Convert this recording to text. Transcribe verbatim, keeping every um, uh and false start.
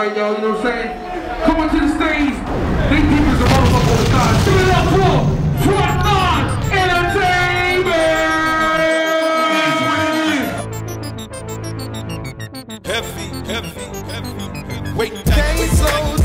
right, y'all, you know what I'm saying? Come on to the stage. They deep as a motherfucker on the side. Give it up for Frontline Entertainment! Heavy, heavy, heavy, heavy. Wait, can't slow